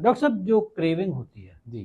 Doctor صاحب جو craving ہوتی ہے جی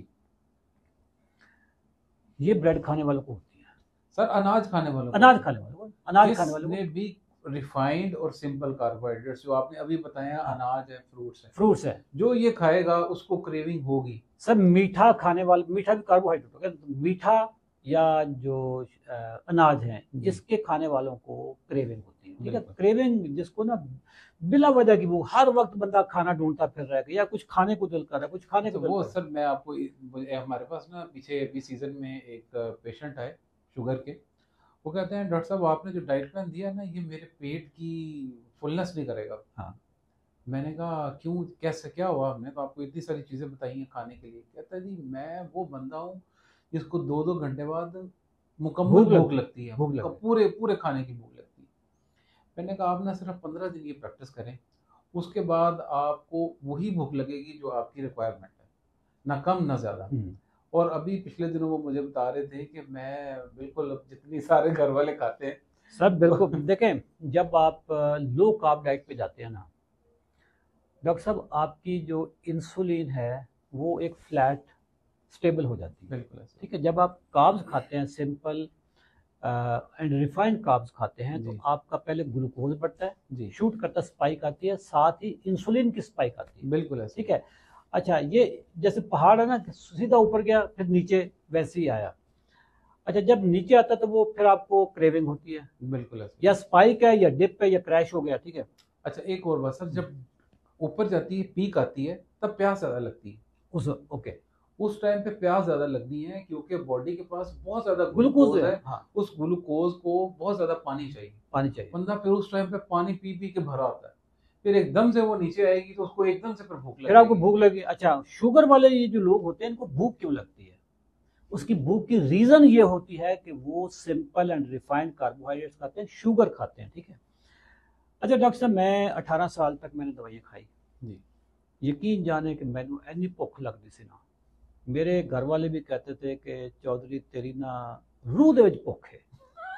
یہ بریڈ کھانے والوں کو ہوتی ہے سر، اناج کھانے والوں کو، اناج کھانے والوں کو، اناج کھانے جس والوں نے کو بھی ریفائنڈ اور سمپل کاربوہائیڈریٹس جو آپ نے ابھی بتایا، اناج ہے، فروٹس ہے، جو یہ کھائے گا اس کو کریونگ ہوگی. سر میٹھا کھانے والے، میٹھا بھی کاربوہائیڈریٹ ہوگا، میٹھا یا جو اناج ہیں جس کے کھانے والوں کو کریونگ ہوتی ہے، ٹھیک ہے. کریونگ جس کو نا بلا وجہ کی وہ ہر وقت بندہ کھانا ڈھونڈتا پھر رہا ہے یا کچھ کھانے کو دل کر رہا ہے، کچھ کھانے کو دل وہ کر رہا سر میں آپ کو ہمارے پاس نا پیچھے ابھی سیزن میں ایک پیشنٹ آئے شوگر کے، وہ کہتے ہیں ڈاکٹر صاحب آپ نے جو ڈائٹ پلان دیا نا یہ میرے پیٹ کی فلنس نہیں کرے گا. ہاں میں نے کہا کیوں، کیسے، کیا ہوا؟ ہم نے تو آپ کو اتنی ساری چیزیں بتائی ہیں کھانے کے لیے. کہتا ہے جی میں وہ بندہ ہوں جس کو 2 گھنٹے بعد مکمل بھوک لگتی ہے، پورے کھانے کی بھوک لگتی ہے. میں نے کہا آپ نہ صرف 15 دن یہ پریکٹس کریں، اس کے بعد آپ کو وہی بھوک لگے گی جو آپ کی ریکوائرمنٹ ہے، نہ کم نہ زیادہ. اور ابھی پچھلے دنوں وہ مجھے بتا رہے تھے کہ میں بالکل جتنی سارے گھر والے کھاتے ہیں سب بالکل. دیکھیں جب آپ لو کارب ڈائٹ پہ جاتے ہیں نا ڈاکٹر صاحب آپ کی جو انسولین ہے وہ ایک فلیٹ سٹیبل ہو جاتی ہے. بالکل ٹھیک ہے. جب آپ کاربز کھاتے ہیں سمپل اینڈ ریفائنڈ کاربز کھاتے ہیں تو آپ کا پہلے گلوکوز بڑھتا ہے، شوٹ کرتا اسپائک آتی ہے، ساتھ ہی انسولین کی اسپائک آتی ہے. بالکل ٹھیک ہے. اچھا یہ جیسے پہاڑ ہے نا سیدھا اوپر گیا پھر نیچے ویسے ہی آیا. اچھا جب نیچے آتا تو وہ پھر آپ کو کریونگ ہوتی ہے. بالکل یا اسپائک ہے یا ڈپ ہے یا کریش ہو گیا. ٹھیک ہے. اچھا ایک اور بات سر، جب اوپر جاتی ہے پیک آتی ہے تب پیاس زیادہ لگتی ہے. اوکے اس ٹائم پہ پیاس زیادہ لگتی ہے کیونکہ باڈی کے پاس بہت زیادہ گلوکوز ہے. ہاں اس گلوکوز کو بہت زیادہ پانی چاہیے. بندہ پھر اس ٹائم پہ پانی پی پی کے بھرا ہوتا ہے، پھر ایک دم سے وہ نیچے آئے گی تو اس کو ایک دم سے پھر بھوک لگے گی. پھر آپ کو بھوک لگی. اچھا شوگر والے یہ جو لوگ ہوتے ہیں ان کو بھوک کیوں لگتی ہے؟ اس کی بھوک کی ریزن یہ ہوتی ہے کہ وہ سمپل اینڈ ریفائنڈ کاربوہائیڈریٹس کھاتے ہیں، شوگر کھاتے ہیں. ٹھیک ہے. اچھا ڈاکٹر صاحب میں 18 سال تک میں نے دوائیاں کھائی. یقین جانے کہ میں نے اینی بھوک لگتی سی نا. میرے گھر والے بھی کہتے تھے کہ چودھری تیری نا روح دے وچ بھوک ہے.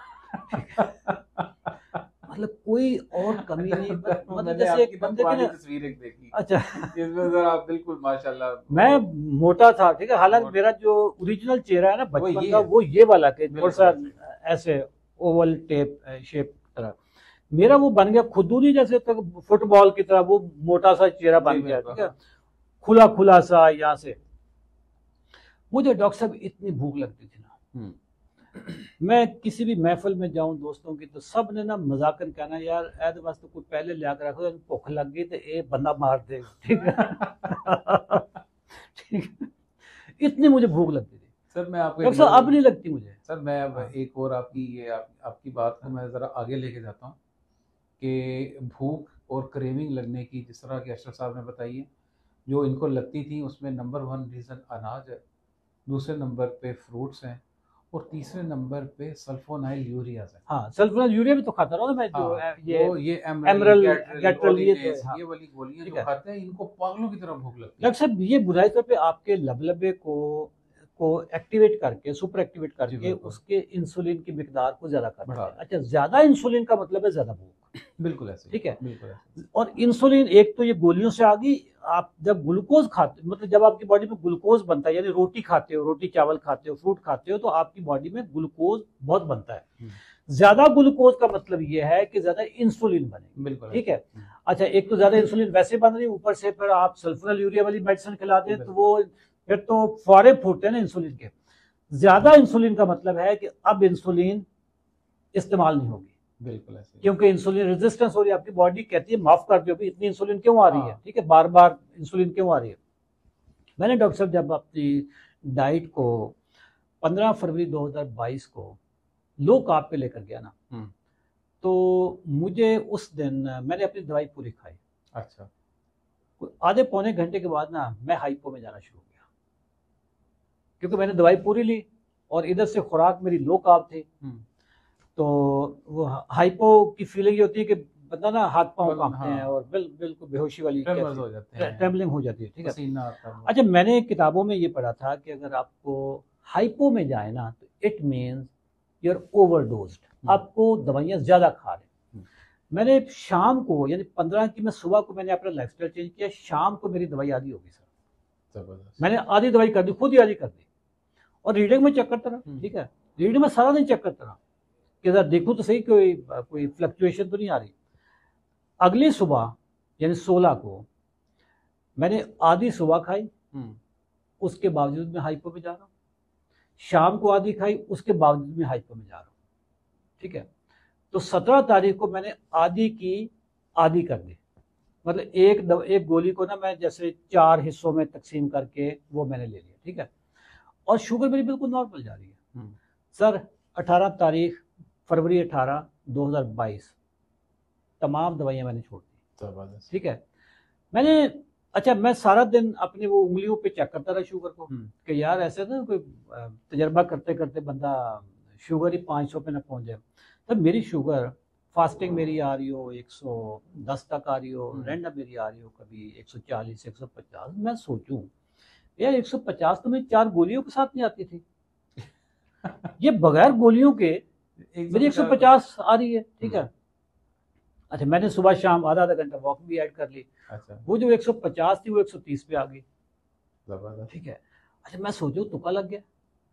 مطلب کوئی اور کمی نہیں. مطلب جیسے ایک بندے کی تصویر ایک دیکھی، اچھا جس میں ذرا بالکل ماشاءاللہ میں موٹا تھا. ٹھیک ہے. حالانکہ میرا جو اوریجنل چہرہ ہے نا بچپن کا وہ یہ والا کہ تھوڑا سا ایسے اوول ٹیپ شیپ طرح میرا وہ بن گیا خودونی جیسے فٹ بال کی طرح وہ موٹا سا چہرہ بن گیا. ٹھیک ہے. کھلا کھلا سا یہاں سے. مجھے ڈاکٹر صاحب اتنی بھوک لگتی تھی نا، میں کسی بھی محفل میں جاؤں دوستوں کی تو سب نے نا مذاقن کہنا یار اے دے واسطے کوئی پہلے لیا کر رکھو بھوک لگ گئی تو اے بندہ مار دے. ٹھیک ہے. اتنی مجھے بھوک لگتی تھی. سر میں آپ کو ڈاکٹر صاحب اب نہیں لگتی مجھے. سر میں اب ایک اور آپ کی بات کو میں ذرا آگے لے کے جاتا ہوں کہ بھوک اور کریونگ لگنے کی جس طرح کہ اشرف صاحب نے بتائی ہے جو ان کو لگتی تھی، اس میں نمبر 1 ریزن اناج ہے، دوسرے نمبر پہ فروٹس ہیں، اور تیسرے نمبر پہ سلفونائل یوریاز ہے. ہاں سلفونائل یوریا بھی تو کھاتا رہا میں جو یہ ایمرل یہ والی گولیاں جو کھاتے ہیں ان کو پاگلوں کی طرح بھوک لگتی ہے. ڈاکٹر صاحب یہ بنیادی طور پہ آپ کے لبلبے کو ایکٹیویٹ کر کے سپر ایکٹیویٹ کر کے اس کے انسولین کی مقدار کو زیادہ کرتا ہے. اچھا زیادہ انسولین کا مطلب ہے زیادہ بھوک. بالکل ایسے. ٹھیک ہے. اور انسولین ایک تو یہ گولیوں سے آ گئی. آپ جب گلوکوز کھاتے مطلب جب آپ کی باڈی میں گلوکوز بنتا ہے یعنی روٹی کھاتے ہو، روٹی چاول کھاتے ہو، فروٹ کھاتے ہو تو آپ کی باڈی میں گلوکوز بہت بنتا ہے. زیادہ گلوکوز کا مطلب یہ ہے کہ زیادہ انسولین بنے. بالکل ٹھیک ہے. اچھا ایک تو زیادہ انسولین ویسے بن رہی، اوپر سے پھر آپ سلفونائل یوریا والی میڈیسن کھلا دیں تو وہ پھر تو فورے پھوٹتے ہیں نا انسولین کے. زیادہ انسولین کا مطلب ہے کہ اب انسولین استعمال نہیں ہوگی. بالکل ایسے. کیونکہ انسولین ریزسٹنس ہو رہی ہے، آپ کی باڈی کہتی ہے معاف کر دو اتنی انسولین کیوں آ رہی ہے. ٹھیک ہے. بار بار انسولین کیوں آ رہی ہے. میں نے ڈاکٹر صاحب جب اپنی ڈائٹ کو 15 فروری 2022 کو لو کارب پہ لے کر گیا نا تو مجھے اس دن میں نے اپنی دوائی پوری کھائی. اچھا. آدھے پونے گھنٹے کے بعد نا میں ہائپو میں جانا شروع ہو گیا کیونکہ میں نے دوائی پوری لی اور ادھر سے خوراک میری لو کارب تھی. تو وہ ہائپو کی فیلنگ یہ ہوتی ہے کہ بندہ نا ہاتھ پاؤں کانپتے ہیں اور بالکل بے ہوشی والی ٹریمبلنگ ہو جاتی ہے. ٹھیک ہے. اچھا میں نے کتابوں میں یہ پڑھا تھا کہ اگر آپ کو ہائپو میں جائے نا تو it means you are overdosed, آپ کو دوائیاں زیادہ کھا رہے ہیں. میں نے شام کو یعنی 15 کی میں صبح کو میں نے اپنا لائف اسٹائل چینج کیا، شام کو میری دوائی آدھی ہوگی سر. زبردست. میں نے آدھی دوائی کر دی، خود ہی آدھی کر دی، اور ریڈنگ میں چیک کرتا رہا. ٹھیک ہے، ریڈنگ میں سارا دن چیک کرتا رہا کہ ذرا دیکھوں تو صحیح کوئی فلکچویشن تو نہیں آ رہی. اگلی صبح یعنی 16 کو میں نے آدھی صبح کھائی، اس کے باوجود میں ہائپو میں جا رہا ہوں. شام کو آدھی کھائی، اس کے باوجود میں ہائپو میں جا رہا ہوں. ٹھیک ہے، تو 17 تاریخ کو میں نے آدھی کی آدھی کر دی. مطلب ایک گولی کو نا میں جیسے 4 حصوں میں تقسیم کر کے وہ میں نے لے لیا. ٹھیک ہے، اور شوگر میری بالکل نارمل جا رہی ہے. سر 18 تاریخ فروری 18 2022 تمام دوائیاں میں نے چھوڑ دی. ٹھیک ہے، میں سارا دن اپنے وہ انگلیوں پہ چیک کرتا رہا شوگر کو کہ یار ایسے نا کوئی تجربہ کرتے کرتے بندہ شوگر ہی 500 پہ نہ پہنچ جائے. تب میری شوگر فاسٹنگ میری آ رہی ہو 110 تک آ رہی ہو، رینڈم میری آ رہی ہو کبھی 140 150. میں سوچوں یار 150 تو میں 4 گولیوں کے ساتھ نہیں آتی تھی، یہ بغیر گولیوں کے میری 150 آ رہی ہے. ٹھیک ہے، اچھا میں نے صبح شام آدھا گھنٹہ واک بھی ایڈ کر لی. وہ جو 150 تھی وہ 130 پہ آ گئی. ٹھیک ہے، اچھا میں سوچوں تکا لگ گیا،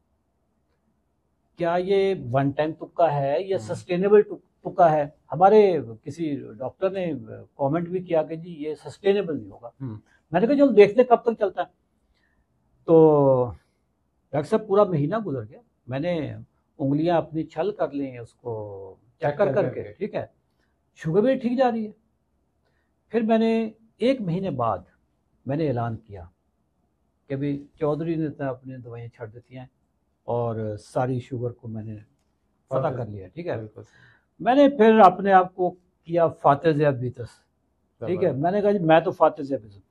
کیا یہ ون ٹائم تکا ہے یا سسٹینیبل تکا ہے. ہمارے کسی ڈاکٹر نے کامنٹ بھی کیا کہ جی یہ سسٹینیبل نہیں ہوگا. میں نے کہا چلو دیکھتے کب تک چلتا ہے. تو ڈاکٹر صاحب پورا مہینہ گزر گیا، میں نے انگلیاں اپنی چھل کر لی اس کو چیک کر کے. ٹھیک ہے، شوگر بھی ٹھیک جا رہی ہے. پھر میں نے 1 مہینے بعد میں نے اعلان کیا کہ بھی چودھری نے تو اپنی دوائیاں چھڑ دیتی ہیں اور ساری شوگر کو میں نے فتح کر لیا. ٹھیک ہے، میں نے پھر اپنے آپ کو کیا فاتح ذیابیطس. ٹھیک ہے، میں نے کہا جی میں تو فاتح ذیابیطس